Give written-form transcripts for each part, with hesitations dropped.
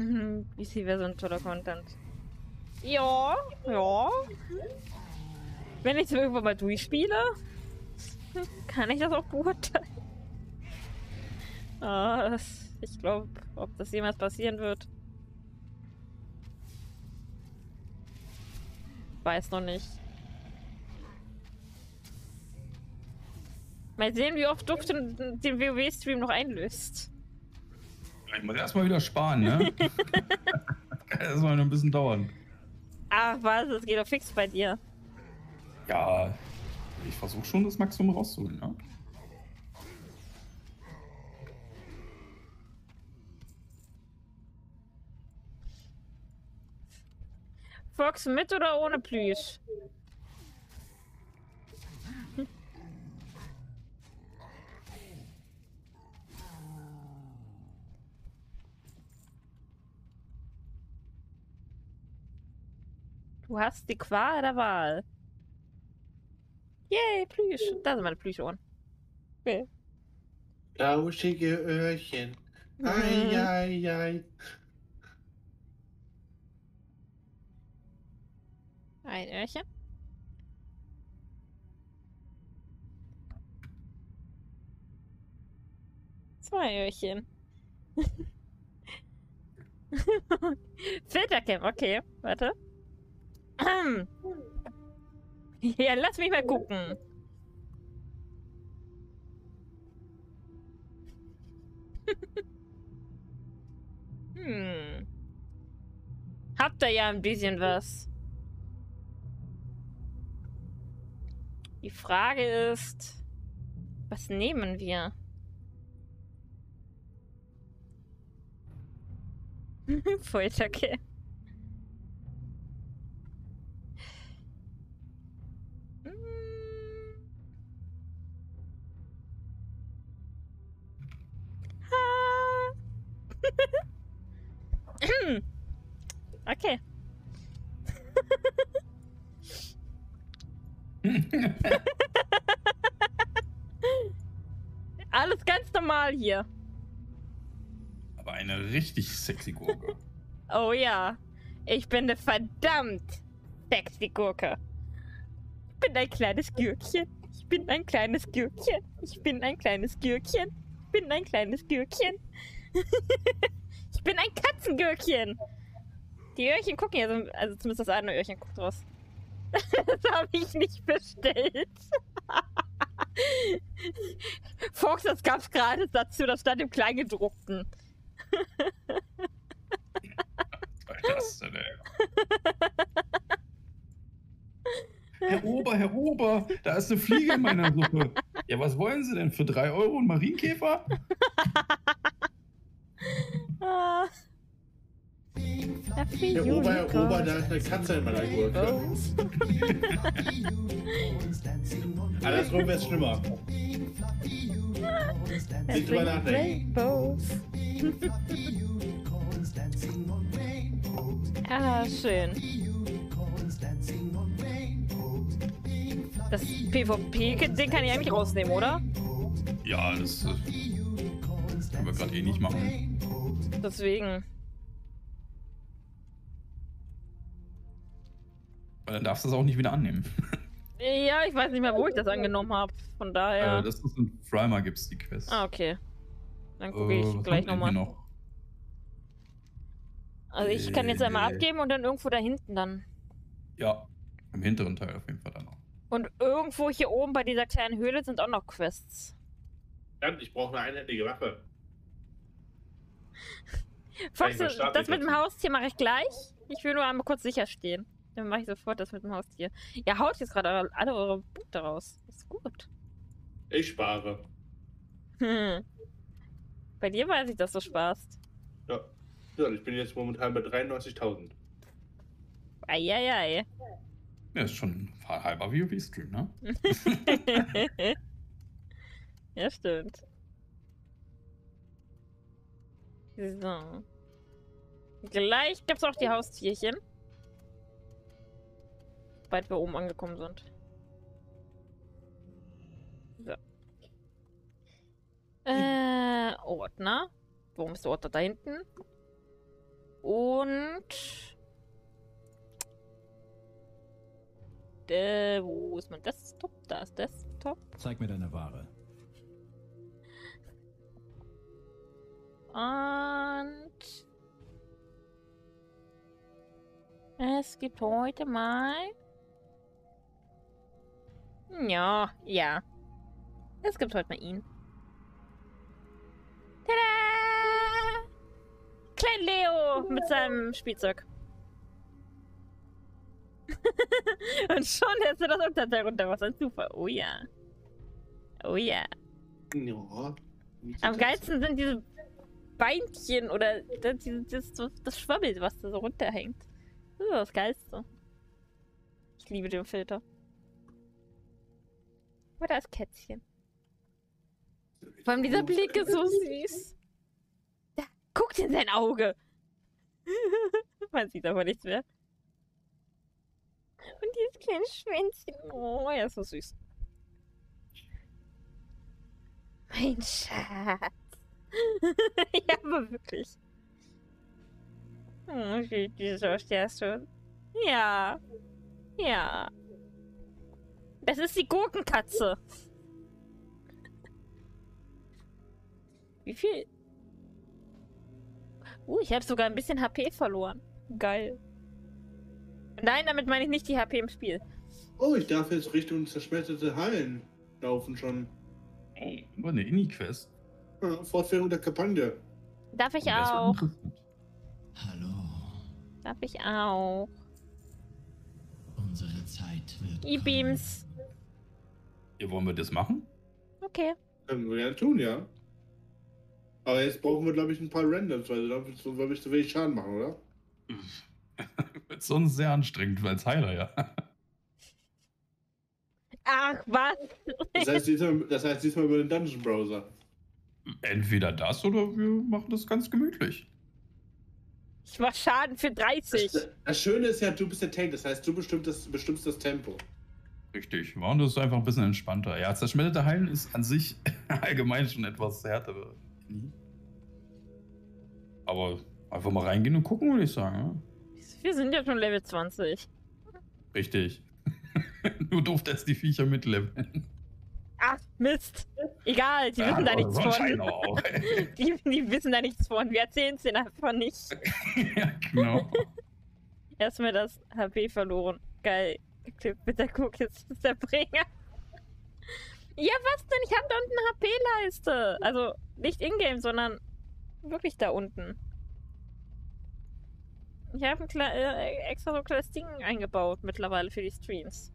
PC wäre so ein toller Content. Ja, ja. Wenn ich es irgendwann mal durchspiele, kann ich das auch beurteilen. Ich glaube, ob das jemals passieren wird, weiß noch nicht. Mal sehen, wie oft Duft den WoW-Stream noch einlöst. Ich muss erstmal wieder sparen, ne? Kann erstmal noch ein bisschen dauern. Ach was, das geht doch fix bei dir. Ja, ich versuche schon das Maximum rauszuholen, ne? Fox mit oder ohne Plüsch? Du hast die Qual der Wahl. Yay, Plüsch. Da sind meine Plüschohren. Okay. Lauschige Öhrchen. Ei, ei, ei. Ein Öhrchen. Zwei Öhrchen. Filtercam, okay, warte. Ja, lass mich mal gucken. Habt ihr ja ein bisschen was. Die Frage ist, was nehmen wir? Foltercam. Okay. Alles ganz normal hier. Aber eine richtig sexy Gurke. Oh ja. Ich bin eine verdammt sexy Gurke. Ich bin ein kleines Gürkchen. Ich bin ein kleines Gürkchen. Ich bin ein kleines Gürkchen. Ich bin ein kleines Gürkchen. Ich bin ein Katzengürkchen. Die Öhrchen gucken ja, also zumindest das eine Öhrchen guckt raus. Das habe ich nicht bestellt. Fox, das gab's gerade dazu, das stand im Kleingedruckten. Was soll das denn, ey? Herr Ober, da ist eine Fliege in meiner Suppe. Ja, was wollen Sie denn? Für 3 Euro ein Marienkäfer? Ah. Herr Ober, da ist eine Katze in meiner Gurke. Andersrum wäre es schlimmer. Nicht drüber nachdenken. Ah, schön. Das PvP-Ding kann ich eigentlich rausnehmen, oder? Ja, das können wir gerade eh nicht machen. Deswegen. Weil dann darfst du es auch nicht wieder annehmen. Ja, ich weiß nicht mehr, wo ich das angenommen habe. Von daher. Das ist in Primer gibt's die Quest. Ah, okay. Dann gucke ich gleich nochmal. Noch? Also ich kann jetzt einmal abgeben und dann irgendwo da hinten dann. Ja, im hinteren Teil auf jeden Fall dann noch. Und irgendwo hier oben bei dieser kleinen Höhle sind auch noch Quests. Verdammt, ich brauche eine einhändige Waffe. Fox, das mit dem Haustier mache ich gleich. Ich will nur einmal kurz sicher stehen. Dann mache ich sofort das mit dem Haustier. Ihr haut jetzt gerade alle eure Punkte raus. Das ist gut. Ich spare. Bei dir weiß ich, dass du sparst. Ja. Ja, ich bin jetzt momentan bei 93.000. Eieiei. Ja, ist schon ein halber WoW-Stream, ne? Ja, stimmt. So. Gleich gibt's auch die Haustierchen. Sobald wir oben angekommen sind. So. Ordner. Warum ist der Ordner da hinten? Und... wo ist mein Desktop? Da ist Desktop. Zeig mir deine Ware. Und... Es gibt heute mal... Ja. Es gibt heute mal ihn. Tada! Klein Leo mit seinem Spielzeug. Und schon lässt er das Unterteil runter. Was ein Zufall. Oh ja. Oh ja. Ja. Am geilsten sind diese Beinchen oder das Schwabbel, was da so runterhängt. Das ist das Geilste. Ich liebe den Filter. Aber da ist Kätzchen. Vor allem dieser Blick ist so süß. Da, guckt in sein Auge. Man sieht aber nichts mehr. Und dieses kleine Schwänzchen. Oh, er ist so süß. Mein Schatz. Ja, aber wirklich. Oh, wieso stehst du? Ja. Ja. Das ist die Gurkenkatze. Wie viel? Ich habe sogar ein bisschen HP verloren. Geil. Nein, damit meine ich nicht die HP im Spiel. Oh, ich darf jetzt Richtung zerschmetterte Hallen laufen schon. Oh, eine Inni-Quest. Ja, Fortführung der Kampagne. Darf ich Das wird auch? interessant. Hallo. Darf ich auch? Unsere Zeit wird E-Beams. Ja, wollen wir das machen? Okay. Können wir ja tun, ja. Aber jetzt brauchen wir, glaube ich, ein paar Randoms, weil sonst würde ich so wenig Schaden machen, oder? Wird sonst sehr anstrengend als Heiler, ja. Ach, was? Das heißt diesmal über den Dungeon Browser. Entweder das oder wir machen das ganz gemütlich. Ich mach Schaden für 30. Das Schöne ist ja, du bist der Tank, das heißt, du bestimmst das Tempo. Richtig, war und das ist einfach ein bisschen entspannter. Ja, zerschmetterte Heilen ist an sich allgemein schon etwas härter. Aber einfach mal reingehen und gucken, würde ich sagen. Ja? Wir sind ja schon Level 20. Richtig. Du durftest die Viecher mitleveln. Ach, Mist. Egal, die wissen da nichts von. Auch, Die wissen da nichts von. Wir erzählen es denen einfach nicht. Ja, genau. Erstmal das HP verloren. Geil. Bitte guck, jetzt ist der Bringer. Ja, was denn? Ich hab da unten eine HP-Leiste. Also nicht in-game, sondern wirklich da unten. Ich habe extra so ein kleines Ding eingebaut mittlerweile für die Streams.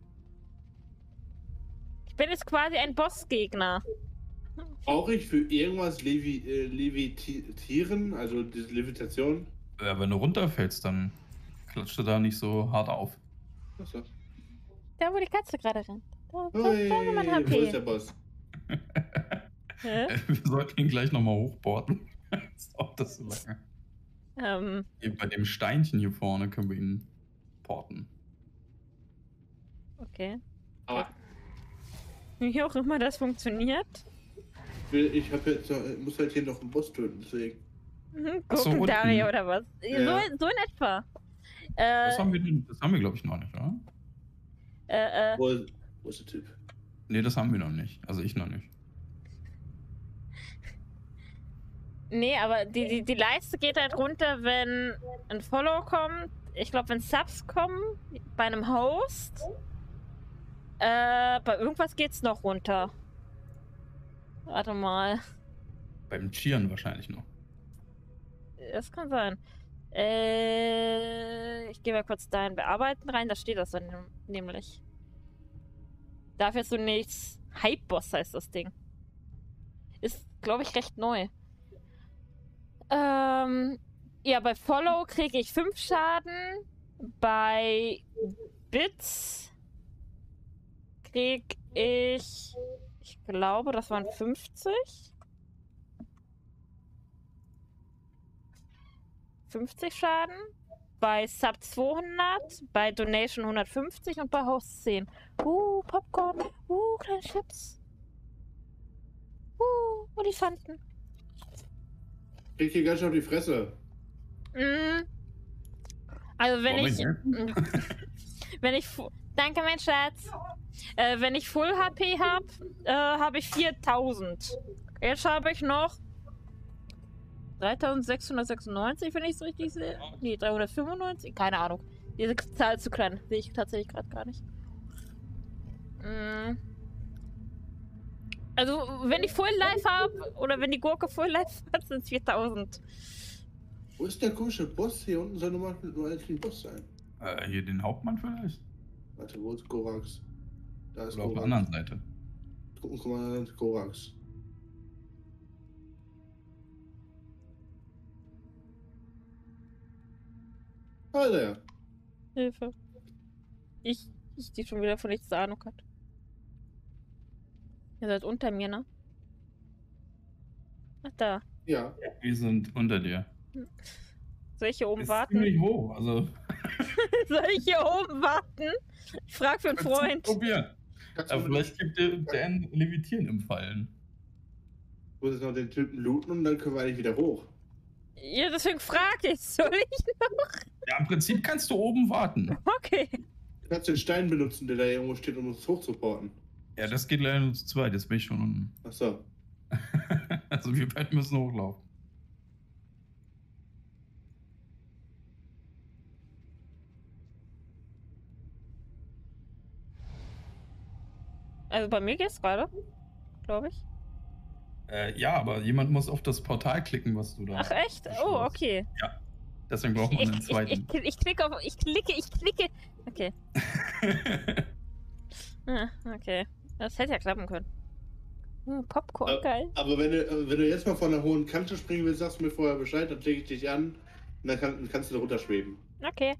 Ich bin jetzt quasi ein Bossgegner. Brauche ich für irgendwas Levitieren, also diese Levitation? Ja, wenn du runterfällst, dann klatscht du da nicht so hart auf. Achso. Da, wo die Katze gerade rennt. Da Hey, haben wir mein wo ist der HP. Boss? Hä? Wir sollten ihn gleich nochmal hochporten. Das dauert das so lange. Hier bei dem Steinchen hier vorne können wir ihn porten. Okay. Aber Wie auch immer das funktioniert. ich muss halt hier noch einen Boss töten, deswegen. Ach so, Gurkendaria unten. oder was? Ja. So in etwa. Das haben wir, glaube ich, noch nicht, oder? Wo ist der Typ? Nee, das haben wir noch nicht. Also ich noch nicht. Nee, aber die Leiste geht halt runter, wenn ein Follow kommt. Ich glaube, wenn Subs kommen, bei einem Host. Bei irgendwas geht's noch runter. Warte mal. Beim Cheeren wahrscheinlich noch. Das kann sein. Ich gehe mal kurz da in Bearbeiten rein. Da steht das dann nämlich. Dafür ist so nichts. Hype-Boss heißt das Ding. Ist, glaube ich, recht neu. Ja, bei Follow kriege ich 5 Schaden. Bei Bits kriege ich glaube, das waren 50. 50 Schaden. Bei Sub 200, bei Donation 150 und bei Host 10. Popcorn. Kleine Chips. Olifanten. Krieg hier ganz schön auf die Fresse. Also wenn ich danke mein Schatz. Wenn ich Full HP habe, habe ich 4000. Jetzt habe ich noch 3696, wenn ich es richtig sehe. Nee, 395? Keine Ahnung. Diese Zahl ist zu klein. Sehe ich tatsächlich gerade gar nicht. Also, wenn ich Full Life habe, oder wenn die Gurke Full Life hat, sind es 4000. Wo ist der komische Boss? Hier unten soll nur eigentlich ein Boss sein. Hier den Hauptmann vielleicht? Warte, wo ist Korax? Da ist Oder auf der anderen Seite. Gruppenkommandant Korax. Alter. Hilfe. Ich die schon wieder von nichts Ahnung hat. Ihr seid unter mir, ne? Ach, da. Ja. Wir sind unter dir. Soll ich hier oben Ist warten? ziemlich hoch, also. Soll ich hier oben warten? Ich frag für einen Freund. Probieren. Aber vielleicht gibt dir Dan Levitieren im Fallen. Ich muss jetzt noch den Typen looten und dann können wir eigentlich wieder hoch. Ja, deswegen frage ich. Soll ich noch? Ja, im Prinzip kannst du oben warten. Okay. Du kannst den Stein benutzen, der da irgendwo steht, um uns hochzuporten. Ja, das geht leider nur zu zweit. Jetzt bin ich schon unten. Achso. Also wir beiden müssen hochlaufen. Also bei mir geht's gerade, glaube ich. Ja, aber jemand muss auf das Portal klicken, was du da. Ach echt? Oh, okay. Ja. Deswegen braucht man einen zweiten. Ich klicke. Okay. Okay. Das hätte ja klappen können. Popcorn, geil. Aber wenn du jetzt mal von der hohen Kante springen willst, sagst du mir vorher Bescheid, dann klicke ich dich an und dann kannst du da runterschweben. Okay.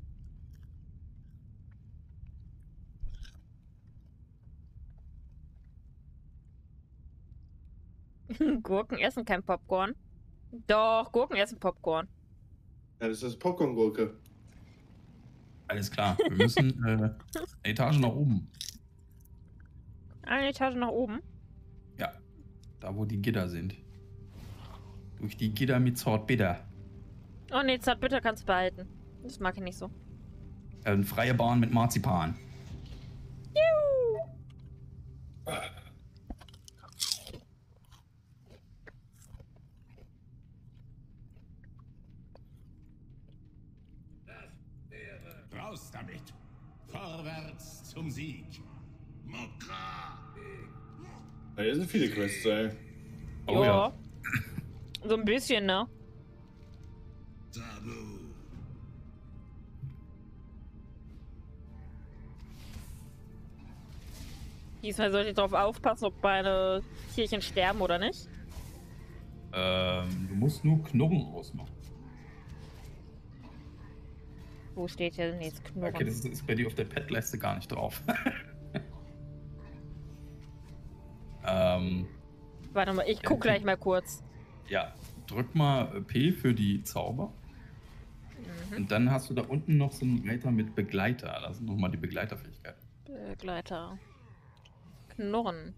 Gurken essen kein Popcorn. Doch, Gurken essen Popcorn. Ja, das ist Popcorn-Gurke. Alles klar, wir müssen eine Etage nach oben. Eine Etage nach oben? Ja, da wo die Gitter sind. Durch die Gitter mit Zartbitter. Oh ne, Zartbitter kannst du behalten. Das mag ich nicht so. Eine freie Bahn mit Marzipan. Juhu! Raus damit! Vorwärts zum Sieg! Mokra! Ja, hier sind viele Quests, ey. Oh ja. So ein bisschen, ne? Tabu! Diesmal sollte ich darauf aufpassen, ob meine Tierchen sterben oder nicht. Du musst nur Knurren ausmachen. Wo steht hier denn jetzt Knurren? Okay, das ist bei dir auf der Pet-Leiste gar nicht drauf. Warte mal, ich guck gleich mal kurz. Ja, drück mal P für die Zauber. Und dann hast du da unten noch so einen Reiter mit Begleiter. Das sind nochmal die Begleiterfähigkeiten. Begleiter. Knurren.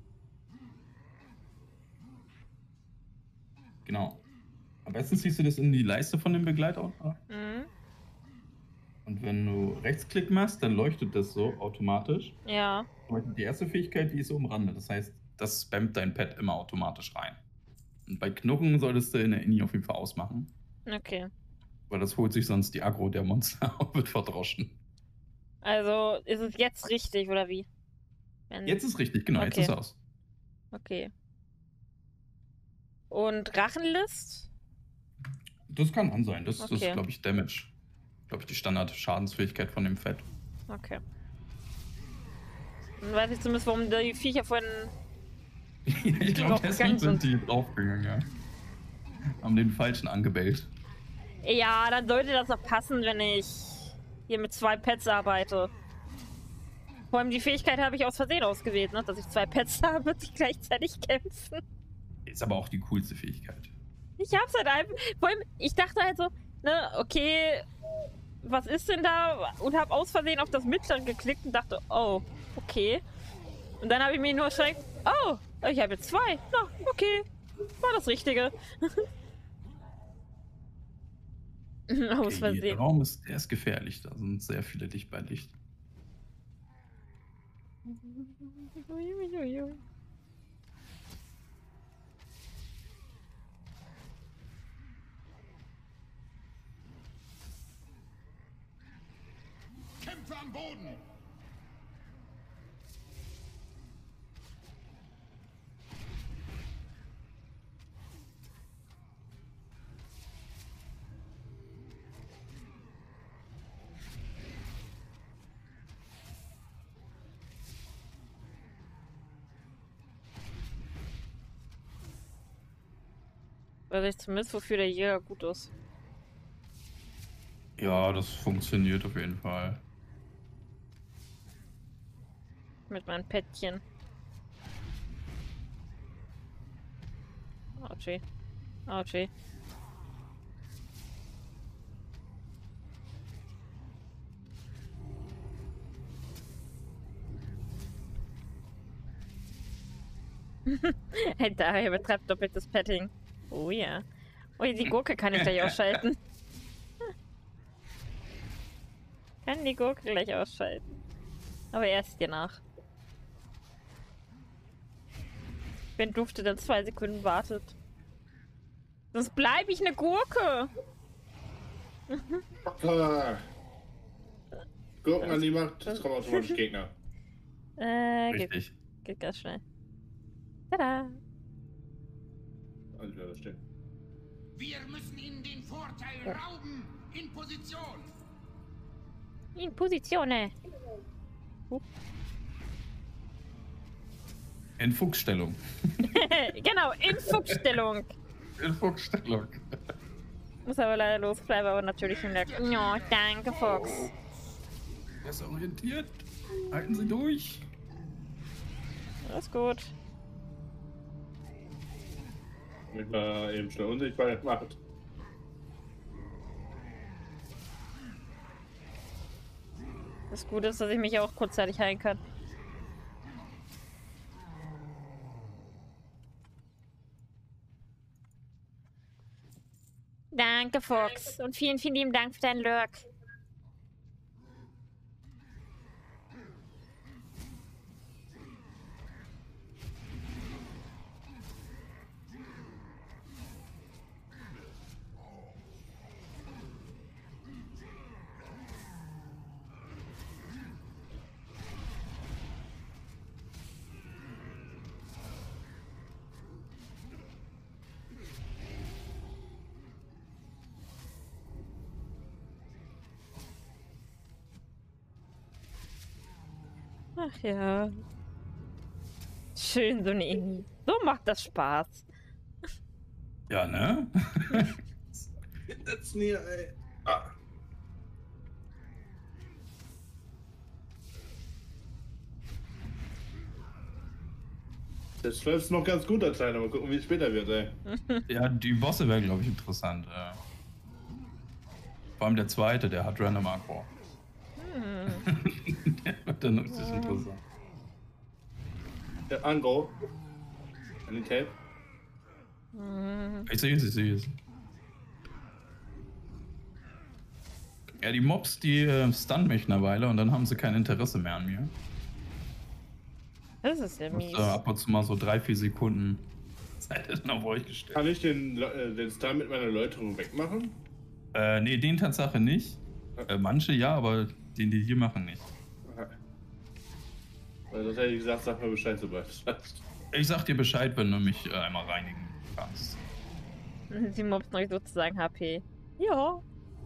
Genau. Am besten ziehst du das in die Leiste von dem Begleiter. Mhm. Und wenn du Rechtsklick machst, dann leuchtet das so automatisch. Ja. Die erste Fähigkeit, die ist so am Rande. Das heißt, das spammt dein Pet immer automatisch rein. Und bei Knurren solltest du in der Inni auf jeden Fall ausmachen. Okay. Weil das holt sich sonst die Aggro der Monster und wird verdroschen. Also ist es jetzt richtig, oder wie? Jetzt ist richtig, genau, jetzt Okay. ist aus. Okay. Und Rachenlist? Das kann an sein. Das Okay. ist, glaube ich, Damage. Glaube ich, die Standard-Schadensfähigkeit von dem Fett. Okay. Dann weiß ich zumindest, warum die Viecher von... Ich glaube, deswegen draufgegangen sind die draufgegangen, ja. Haben den falschen angebellt. Ja, dann sollte das doch passen, wenn ich hier mit 2 Pets arbeite. Vor allem die Fähigkeit habe ich aus Versehen ausgewählt, ne? Dass ich 2 Pets habe, die gleichzeitig kämpfen. Ist aber auch die coolste Fähigkeit. Ich hab's halt einfach... Vor allem, ich dachte halt so, ne, okay, was ist denn da? Und habe aus Versehen auf das Mittlere geklickt und dachte, oh, okay. Und dann habe ich mir nur erschreckt, oh, ich habe jetzt 2. Na, okay, war das Richtige. Aus Versehen. Der Raum der ist gefährlich, da sind sehr viele dicht bei Licht. Kämpfe am Boden! Weiß ich zumindest, wofür der Jäger gut ist. Ja, das funktioniert auf jeden Fall. Mit meinem Päckchen. Autschi. Autschi. Hey, daher betreibt doppeltes Petting. Oh ja. Oh, die Gurke kann ich gleich ausschalten. Kann die Gurke gleich ausschalten. Aber erst dir nach. Wenn Dufte dann 2 Sekunden wartet. Sonst bleibe ich eine Gurke. Gurken an die Macht, das kommen automatisch Gegner. Richtig. Geht ganz schnell. Tada! Also, das stimmt. Wir müssen ihnen den Vorteil rauben! In Position! In Positione! In Fuchsstellung. Genau, in Fuchsstellung! In Fuchsstellung. Muss aber leider losbleiben, aber natürlich in der... Ja, danke, Fox. Er ist orientiert. Halten Sie durch. Alles gut. Damit man eben schnell unsichtbar macht. Das Gute ist, dass ich mich auch kurzzeitig heilen kann. Danke, Fox. Und vielen, vielen lieben Dank für deinen Lurk. Ach ja. Schön, so eine Inni. So macht das Spaß. Ja, ne? Jetzt nie, ey. Ah. Das läuft noch ganz gut, der Kleine. Mal gucken, wie es später wird, ey. Ja, die Bosse wären, glaube ich, interessant. Vor allem der zweite, der hat Random Aggro. Der wird dann richtig interessant. Der Angro. An den Tape. Ich sehe es. Ja, die Mobs, die stunnen mich eine Weile und dann haben sie kein Interesse mehr an mir. Das ist ja mies. Ab und zu mal so 3-4 Sekunden Zeit ist noch vor euch gestellt. Kann ich den Stun mit meiner Läuterung wegmachen? Nee, den Tatsache nicht. Manche ja, aber den die hier machen nicht. Weil sonst hätte ich gesagt, sag mal Bescheid, sobald es hast. Ich sag dir Bescheid, wenn du mich einmal reinigen kannst. Sie mobst noch sozusagen HP. Ja.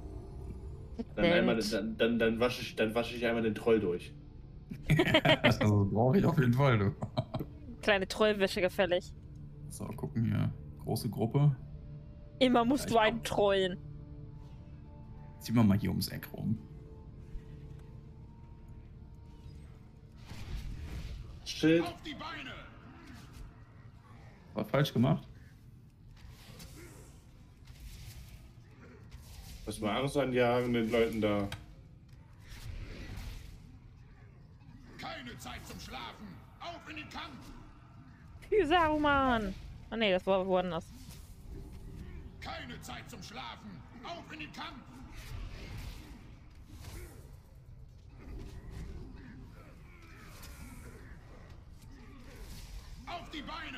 Dann wasche ich einmal den Troll durch. Das brauche ich auf jeden Fall, du. Kleine Trollwäsche gefällig. So, gucken hier. Große Gruppe. Immer musst du einen trollen. Ziehen wir mal hier ums Eck rum. Schild. Auf die Beine! War falsch gemacht. Lass mal Angst anjagen den Leuten da. Keine Zeit zum Schlafen! Auf in den Kampf! Für Saruman! Ah ne, das war woanders. Keine Zeit zum Schlafen! Auf in den Kampf! auf die Beine!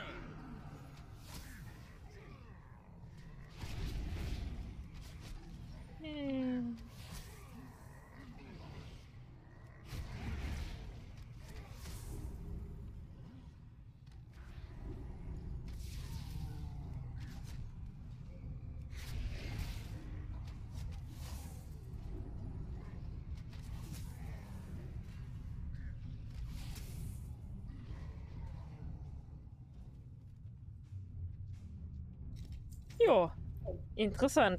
Jo, interessant.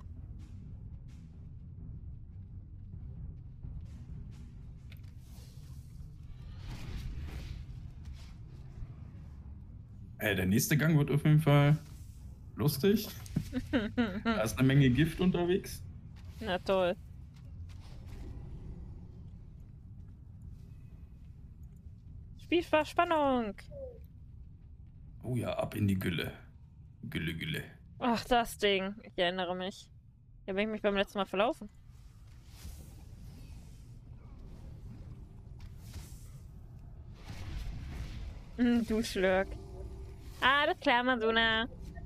Der nächste Gang wird auf jeden Fall lustig. Da ist eine Menge Gift unterwegs. Na toll. Spielspannung. Oh ja, ab in die Gülle. Gülle, Gülle. Ach, das Ding. Ich erinnere mich. Da bin ich mich beim letzten Mal verlaufen. Du Schlurk. Alles klar, Masuna.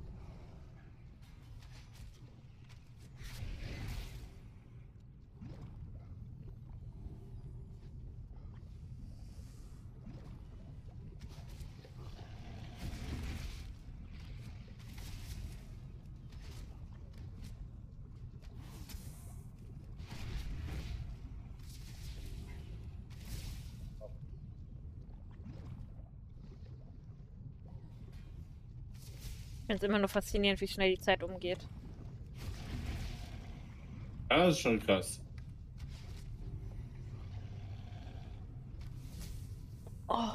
Ich finde es immer nur faszinierend, wie schnell die Zeit umgeht. Ja, das ist schon krass. Oh.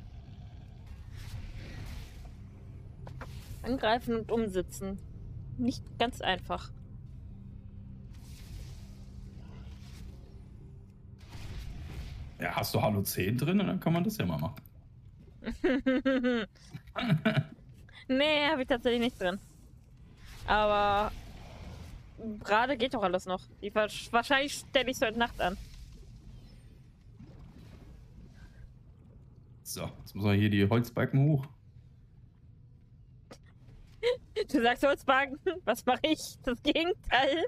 Angreifen und umsitzen. Nicht ganz einfach. Ja, hast du Halo 10 drin und dann kann man das ja mal machen. Nee, habe ich tatsächlich nicht drin. Aber gerade geht doch alles noch. Wahrscheinlich stelle ich es heute Nacht an. So, jetzt müssen wir hier die Holzbalken hoch. Du sagst Holzbalken, was mache ich? Das Gegenteil.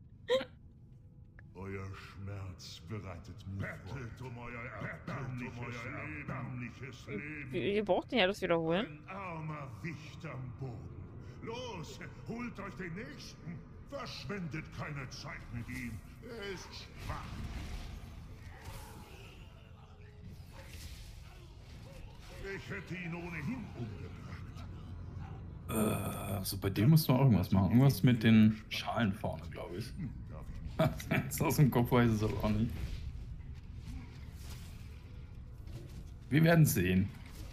Euer Schmerz bereitet mir Bettelt um euer erbärmliches Leben. Ihr braucht nicht alles wiederholen. Ein armer Wicht am Boden. Los, holt euch den nächsten. Verschwendet keine Zeit mit ihm. Er ist schwach. Ich hätte ihn ohnehin umgebracht. Also bei dem musst du auch irgendwas machen. Irgendwas mit den Schalen vorne, glaube ich. Jetzt aus dem Kopf weiß ich es aber auch nicht. Wir werden sehen.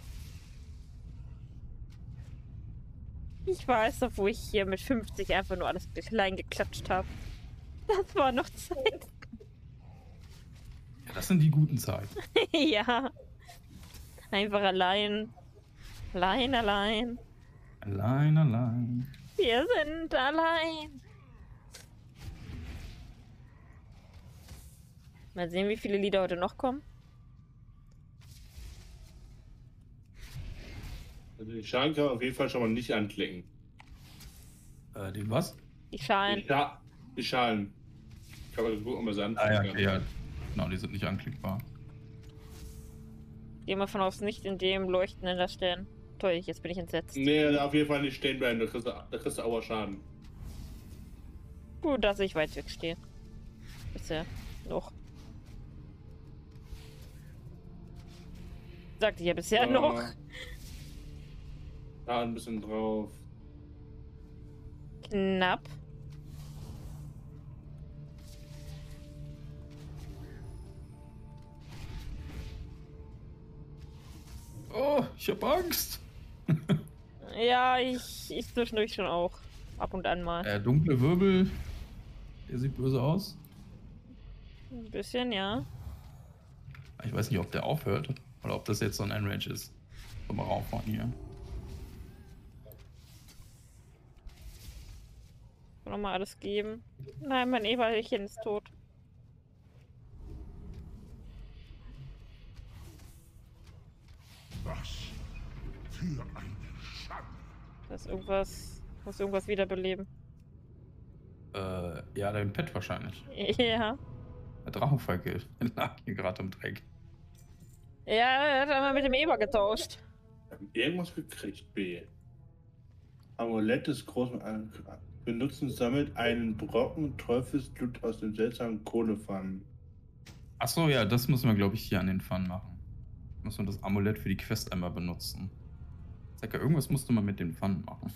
Ich weiß doch, wo ich hier mit 50 einfach nur alles klein geklatscht habe. Das war noch Zeit. Ja, das sind die guten Zeiten. Ja. Einfach allein. Allein. Allein. Wir sind allein. Mal sehen, wie viele Lieder heute noch kommen. Also die Schalen kann man auf jeden Fall schon mal nicht anklicken. Die was? Die Schalen. Die Schalen. Kann man gucken, ob man sie anklicken Ah ja, kann. okay, ja. Genau, die sind nicht anklickbar. Gehen wir von aus, nicht in dem Leuchtenden da stehen. Toll, jetzt bin ich entsetzt. Nee, auf jeden Fall nicht stehen bleiben, da kriegst du auch Schaden. Gut, dass ich weit weg stehe. Bisher noch. Sagte ich ja bisher noch. Da ein bisschen drauf. Knapp. Oh, ich hab Angst. Ja, ich zwischendurch schon auch. Ab und an mal. Der dunkle Wirbel, der sieht böse aus. Ein bisschen, ja. Ich weiß nicht, ob der aufhört oder ob das jetzt so ein Endrange ist. Mal rauffahren hier. Nochmal alles geben. Nein, mein Eberchen ist tot. Was? Für Das irgendwas. Muss irgendwas wiederbeleben. Ja, dein Pet wahrscheinlich. Ja. Der Drachenfalke lag hier gerade im Dreck. Ja, er hat einmal mit dem Eber getauscht. Irgendwas gekriegt, B. Amulett des großen Benutzen sammelt einen Brocken Teufelsblut aus dem seltsamen Kohlepfannen. Achso, ja, das müssen wir, glaube ich, hier an den Pfannen machen. Müssen wir das Amulett für die Quest einmal benutzen. Sag ja, irgendwas musste man mit den Pfannen machen.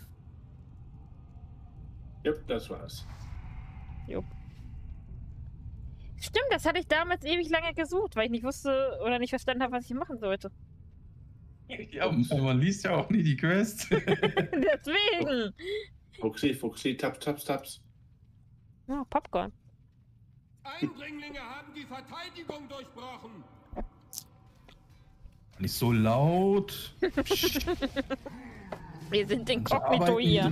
Ja, das war's. Jupp. Stimmt, das hatte ich damals ewig lange gesucht, weil ich nicht wusste oder nicht verstanden habe, was ich machen sollte. Ja, man liest ja auch nie die Quest. Deswegen! Fuchsi, taps. Oh, Popcorn. Eindringlinge haben die Verteidigung durchbrochen. Nicht so laut. Wir sind inkognito hier.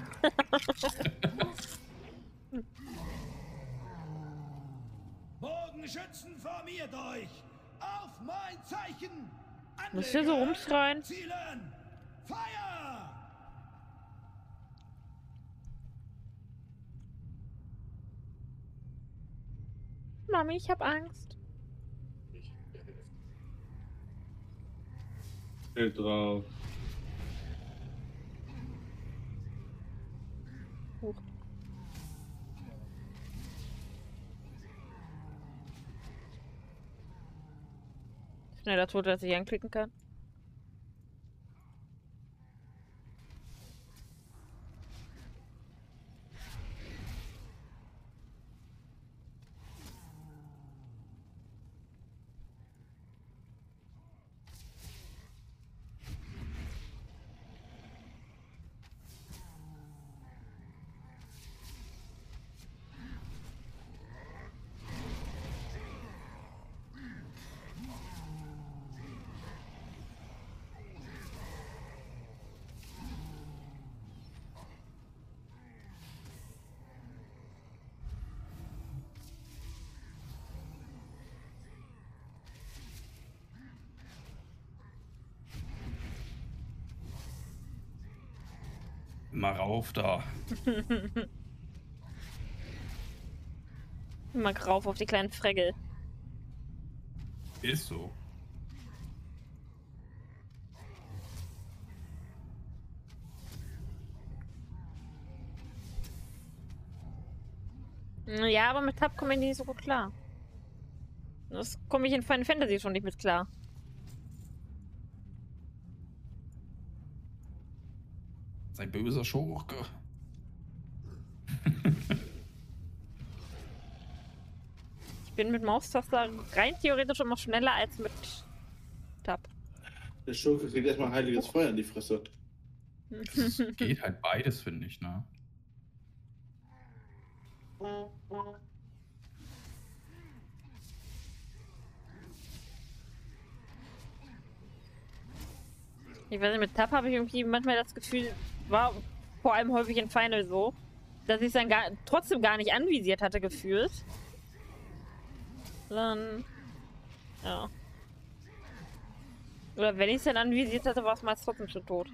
Bogenschützen, formiert euch! Auf mein Zeichen! Muss hier so rumschreien? Zielen! Feuer! Mami, ich hab Angst. Steht drauf. Huch. Schneller tot, als ich anklicken kann. Mal rauf da. Mal rauf auf die kleinen Fregel. Ist so. Ja, aber mit Tab komme ich nicht so gut klar. Das komme ich in Final Fantasy schon nicht mit klar. Ein böser Schurke. Ich bin mit Maustaster rein theoretisch immer schneller als mit Tab. Der Schurke kriegt erstmal heiliges Feuer in die Fresse. Es geht halt beides, finde ich, ne? Ich weiß nicht, mit Tab habe ich irgendwie manchmal das Gefühl, war vor allem häufig in Final so, dass ich es dann trotzdem gar nicht anvisiert hatte, gefühlt. Dann. Ja. Oder wenn ich es dann anvisiert hatte, war es meist trotzdem schon tot.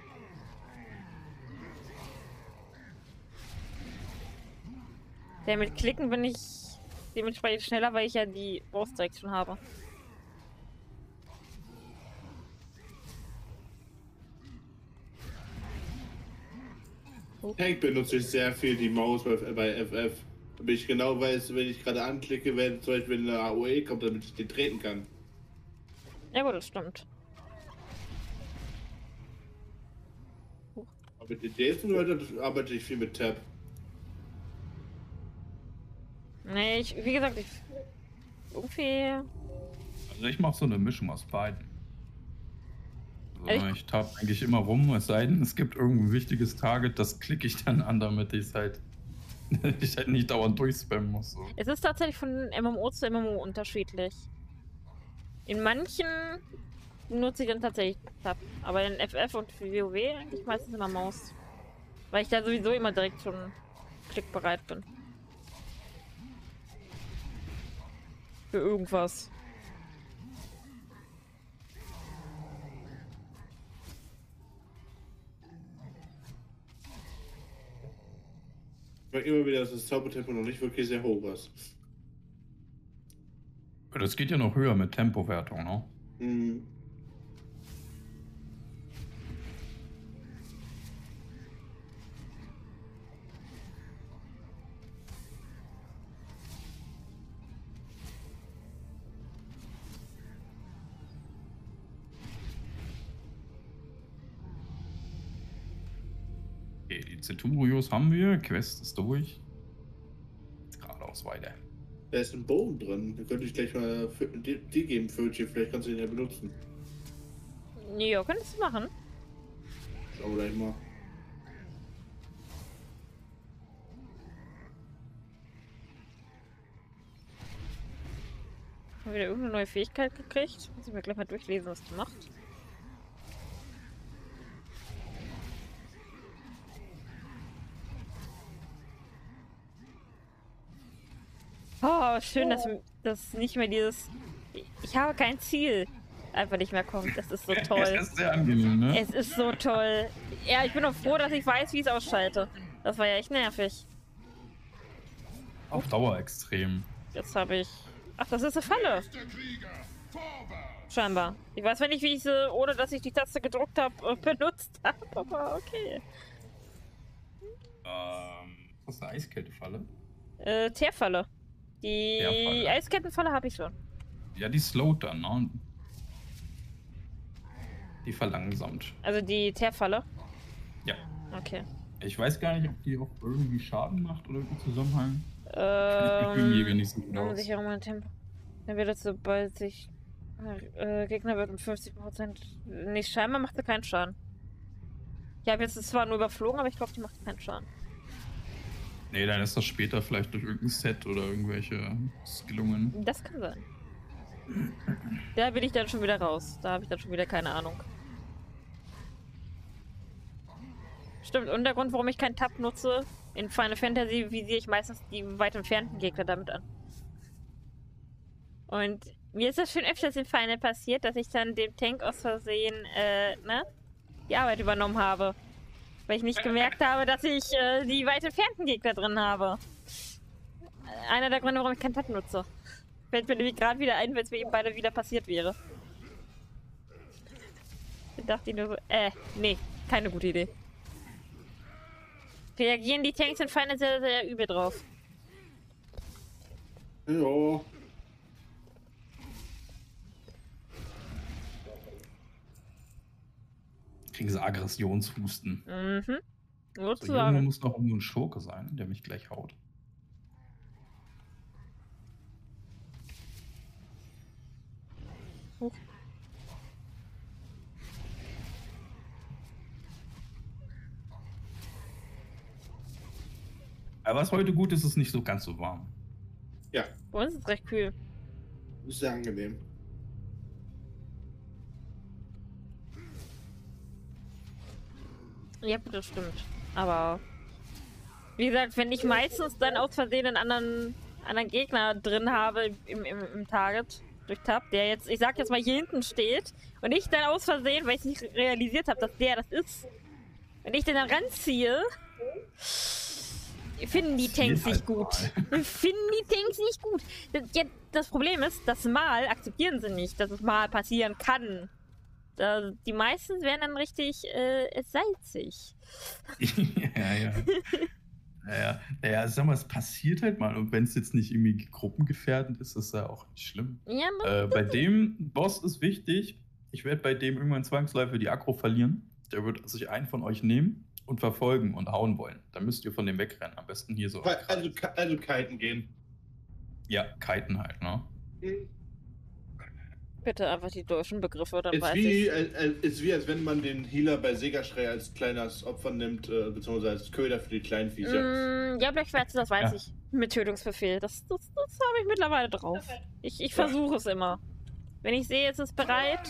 Ja, mit Klicken bin ich dementsprechend schneller, weil ich ja die Boss direkt schon habe. Tank benutze ich sehr viel die Maus bei FF. Damit ich genau weiß, wenn ich gerade anklicke, wenn zum Beispiel eine AOE kommt, damit ich den treten kann. Ja gut, das stimmt. Aber mit den DS arbeite ich viel mit Tab. Nee, wie gesagt, irgendwie. Also ich mache so eine Mischung aus beiden. Also Echt? ich tapp eigentlich immer rum, es sei denn, es gibt irgendein wichtiges Target, das klicke ich dann an, damit ich halt nicht dauernd durchspammen muss. So. Es ist tatsächlich von MMO zu MMO unterschiedlich. In manchen nutze ich dann tatsächlich Tab, aber in FF und für WoW eigentlich meistens immer Maus. Weil ich da sowieso immer direkt schon klickbereit bin. Für irgendwas. merke immer wieder, dass das Zaubertempo noch nicht wirklich sehr hoch ist. Das geht ja noch höher mit Tempowertung, ne? Mhm. Okay, die Centurios haben wir. Quest ist durch. Jetzt geradeaus weiter. Da ist ein Bogen drin. Den könnte ich gleich mal dir geben, Pfötchen. Vielleicht kannst du den ja benutzen. Ja, könntest du machen. Schau gleich mal. Haben wir wieder irgendeine neue Fähigkeit gekriegt? Muss ich mir gleich mal durchlesen, was die macht. Oh, schön, dass nicht mehr dieses ich habe kein Ziel einfach nicht mehr kommt. Das ist so toll. Das ist sehr angenehm, ne? Es ist so toll. Ja, ich bin auch froh, dass ich weiß, wie ich es ausschalte. Das war ja echt nervig. Auf Dauer extrem. Jetzt habe ich... Ach, das ist eine Falle. Scheinbar. Ich weiß zwar nicht, wie ich sie, ohne dass ich die Taste gedruckt habe, benutzt habe, aber okay. Was ist eine Eiskältefalle? Teerfalle. Die Teerfalle. Eiskettenfalle habe ich schon. Ja, die slowt dann, ne? Die verlangsamt. Also die Teerfalle? Ja. Okay. Ich weiß gar nicht, ob die auch irgendwie Schaden macht oder im Zusammenhang. Ich nicht so genau. Unsicher um ein Tempo. Dann wird es, sobald sich Gegner wird um 50%. Nicht, scheinbar macht sie keinen Schaden. Ich habe jetzt zwar nur überflogen, aber ich glaube, die macht keinen Schaden. Nee, dann ist das später vielleicht durch irgendein Set oder irgendwelche Skillungen. Das kann sein. Da bin ich dann schon wieder raus. Da habe ich dann schon wieder keine Ahnung. Stimmt, und der Grund, warum ich keinen Tab nutze, in Final Fantasy visiere ich meistens die weit entfernten Gegner damit an. Und mir ist das schon öfters in Final passiert, dass ich dann dem Tank aus Versehen, die Arbeit übernommen habe. Weil ich nicht gemerkt habe, dass ich die weit entfernten Gegner drin habe. Einer der Gründe, warum ich keinen Tab nutze. Fällt mir nämlich gerade wieder ein, wenn es mir eben beide wieder passiert wäre. Ich dachte nur so, nee, keine gute Idee. Reagieren die Tanks in Final sehr, sehr übel drauf. Ja. Kriegen sie Aggressionshusten. Mhm. So, irgendwo muss noch irgendwo ein Schurke sein, der mich gleich haut. Huch. Aber was heute gut ist, ist nicht so ganz so warm. Ja. Bei uns ist es recht kühl. Ist sehr angenehm. Ja, das stimmt. Aber wie gesagt, wenn ich meistens dann aus Versehen einen anderen Gegner drin habe im Target durch Tab, der jetzt, ich sag jetzt mal, hier hinten steht und ich dann aus Versehen, weil ich nicht realisiert habe, dass der das ist, wenn ich den dann ranziehe, finden die Tanks nicht gut. Finden die Tanks nicht gut. Das Problem ist, das Mal akzeptieren sie nicht, dass es mal passieren kann. Die meisten werden dann richtig salzig. Ja, sag mal, es passiert halt mal. Und wenn es jetzt nicht irgendwie gruppengefährdend ist, ist ja auch nicht schlimm. Ja, bei dem Boss ist wichtig, ich werde bei dem irgendwann zwangsläufig die Aggro verlieren. Der wird sich einen von euch nehmen und verfolgen und hauen wollen. Dann müsst ihr von dem wegrennen. Am besten hier so. Also kiten gehen. Ja, kiten halt, ne? Bitte einfach die deutschen Begriffe, dann Ist weiß wie, ich. ist wie, als wenn man den Healer bei Sega-Schrei als kleines Opfer nimmt, beziehungsweise als Köder für die kleinen Viecher. Ja, Blechschwärze, das weiß ich. Mit Tötungsbefehl. Das habe ich mittlerweile drauf. Ich versuche es immer. Wenn ich sehe, es ist bereit,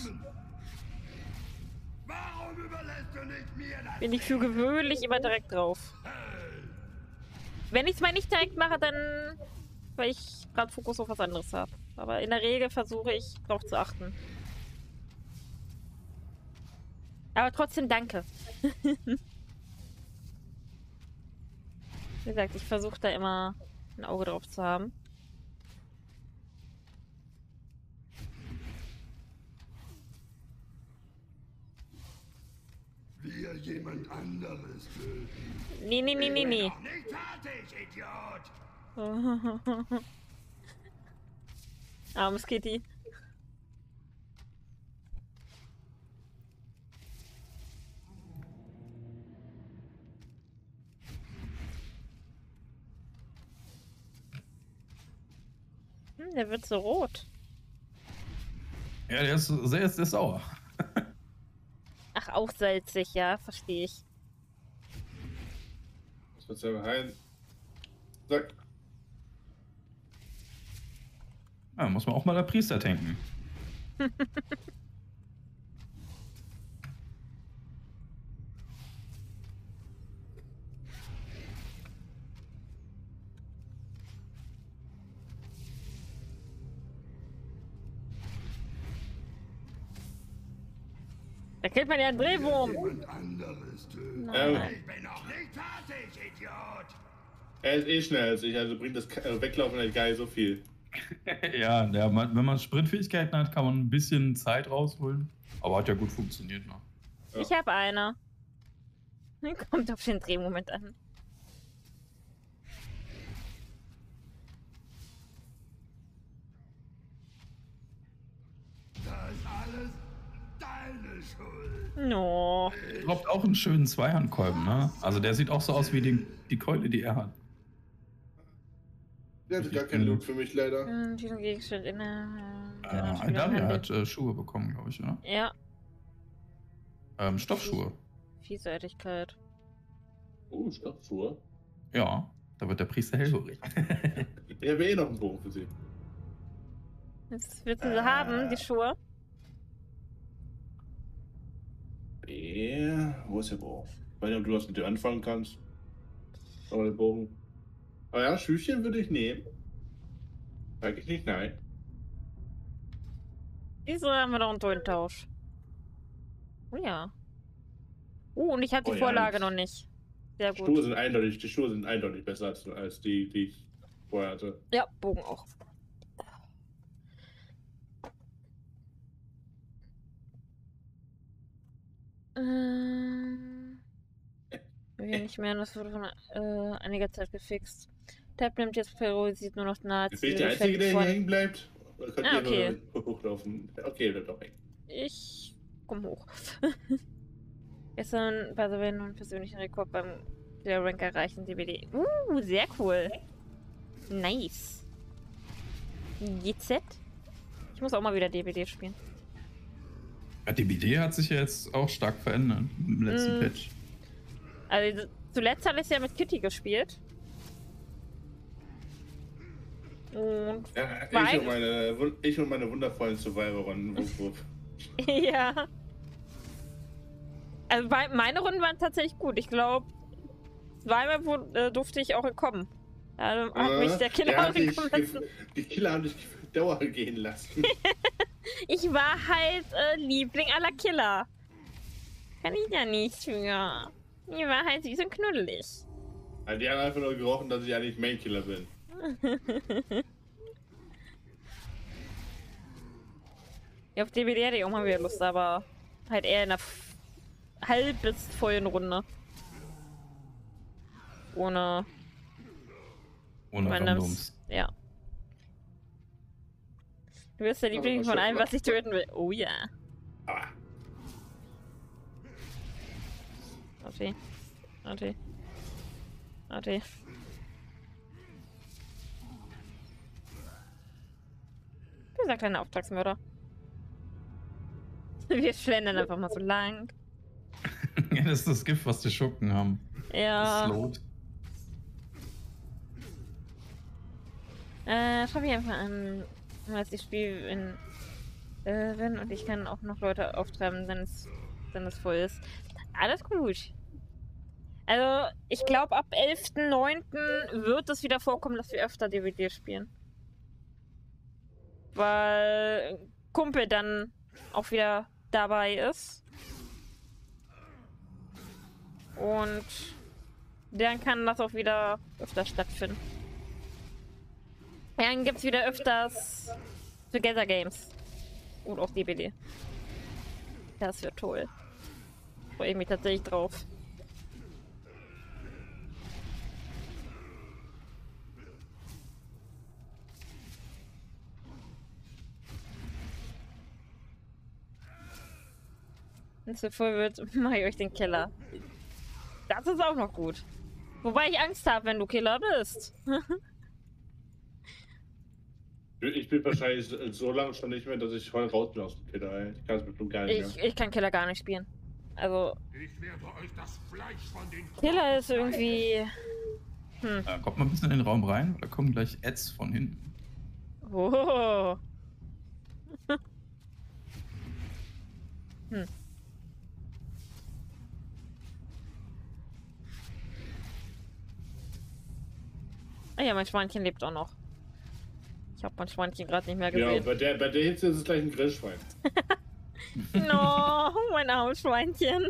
Warum überlässt du nicht mir das? bin ich für gewöhnlich immer direkt drauf. Wenn ich es mal nicht direkt mache, dann weil ich gerade Fokus auf was anderes habe. Aber in der Regel versuche ich, darauf zu achten. Aber trotzdem danke. Wie gesagt, ich versuche da immer ein Auge drauf zu haben. Wir jemand anderes töten. Nee. Noch nicht fertig, Idiot! Armes Kitty. Der wird so rot. Ja, der ist sehr sauer. Ach, auch salzig, ja, verstehe ich. Das wird selber rein. Zack. Ja, muss man auch mal der Priester tanken. Da killt man ja einen Drehwurm. Jemand anderes töten. Nein. Ich bin noch nicht fertig, Idiot! Er ist eh schneller als ich, also bringt das Weglaufen halt gar nicht so viel. Ja, wenn man Sprintfähigkeiten hat, kann man ein bisschen Zeit rausholen. Aber hat ja gut funktioniert, ne? Ja. Ich habe eine. Kommt auf den Drehmoment an. Das ist alles deine Schuld. No. Droppt auch einen schönen Zweihandkolben, ne? Also der sieht auch so aus wie die Keule, die er hat. Der hatte gar keinen Loot für mich leider. Diesen Gegenstand in der Aldaria hat Schuhe bekommen, glaube ich, oder? Ja, Stoffschuhe. Vielseitigkeit. Oh, Stoffschuhe. Ja, da wird der Priester hellhörig. Ich habe eh noch einen Bogen für sie. Jetzt willst du sie haben, die Schuhe? Wo ist der Bogen? Ich weiß nicht, ob du was mit dir anfangen kannst. Aber der Bogen. Aber ja, Schüchchen würde ich nehmen. Sag ich nicht nein. Wieso haben wir noch einen Tontausch? Oh ja. Und ich habe die Oh ja, Vorlage jetzt- noch nicht. Sehr Die gut. Schuhe sind eindeutig besser als die ich vorher hatte. Ja, Bogen auch. Wir nicht mehr, das wurde von einiger Zeit gefixt. Tab nimmt jetzt sieht nur noch nahe Bin ich der Einzige, der hier hängen bleibt? Oder könnt Ah, ihr okay. nur hochlaufen? Okay, bleibt auch hängen. Ich komm hoch. Gestern bei The Win und persönlichen Rekord beim Clear Rank erreichen, DBD. Sehr cool. Nice. GZ? Ich muss auch mal wieder DBD spielen. Ja, die BD hat sich ja jetzt auch stark verändert im letzten Patch. Also zuletzt hatte ich ja mit Kitty gespielt. Und Ja, Weil- ich und meine wundervollen Survivor-Runden. ja. Also meine Runden waren tatsächlich gut. Ich glaube, zweimal durfte ich auch entkommen. Da hat mich der Killer auch entkommen lassen. Die Killer haben dich Dauer gehen lassen. Ich war halt Liebling aller Killer. Kann ich ja nichts für. Ich war halt süß und knuddelig. Also die haben einfach nur gerochen, dass ich eigentlich Mainkiller bin. Ja, auf DBD hätte ich auch mal wieder Lust, aber halt eher in einer halb bis vollen Runde. Ohne Randoms. Ja. Du bist der Liebling von allem, was ich töten will. Oh ja. Ah, Warte. Wie sagt ein Auftragsmörder? Wir schlendern einfach mal so lang. Ja, das ist das Gift, was die Schuppen haben. Ja. Slowed. Schau mich einfach an, als ich spiele wenn und ich kann auch noch Leute auftreiben, wenn es voll ist. Alles gut. Also, ich glaube, ab 11.09. wird es wieder vorkommen, dass wir öfter DVD spielen. Weil ein Kumpel dann auch wieder dabei ist. Und dann kann das auch wieder öfters stattfinden. Dann gibt's wieder öfters Together Games. Und auch DBD. Das wird toll. Freue ich mich tatsächlich drauf. Wenn es so voll wird, mache ich euch den Killer. Das ist auch noch gut. Wobei ich Angst habe, wenn du Killer bist. Ich bin wahrscheinlich so lange schon nicht mehr, dass ich voll raus bin aus dem Killer. Ey. Ich kann es bestimmt gar nicht mehr. Ich kann Killer gar nicht spielen. Also, Ich werde euch das Fleisch von den Killer ist irgendwie... Kommt mal ein bisschen in den Raum rein, da kommen gleich Ads von hinten. Oh. Ah ja, mein Schweinchen lebt auch noch. Ich habe mein Schweinchen gerade nicht mehr Ja, gesehen. bei der Hitze ist es gleich ein Grillschwein. No, mein armes Schweinchen.